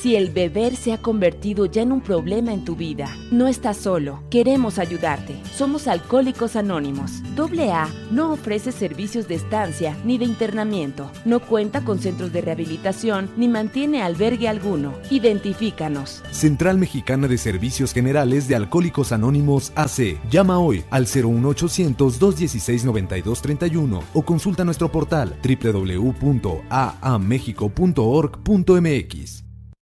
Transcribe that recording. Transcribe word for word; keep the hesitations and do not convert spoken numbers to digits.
Si el beber se ha convertido ya en un problema en tu vida, no estás solo. Queremos ayudarte. Somos Alcohólicos Anónimos. Doble A no ofrece servicios de estancia ni de internamiento. No cuenta con centros de rehabilitación ni mantiene albergue alguno. Identifícanos. Central Mexicana de Servicios Generales de Alcohólicos Anónimos A C. Llama hoy al cero uno ochocientos, dos dieciséis, noventa y dos treinta y uno o consulta nuestro portal doble u doble u doble u punto a a mexico punto org punto m x.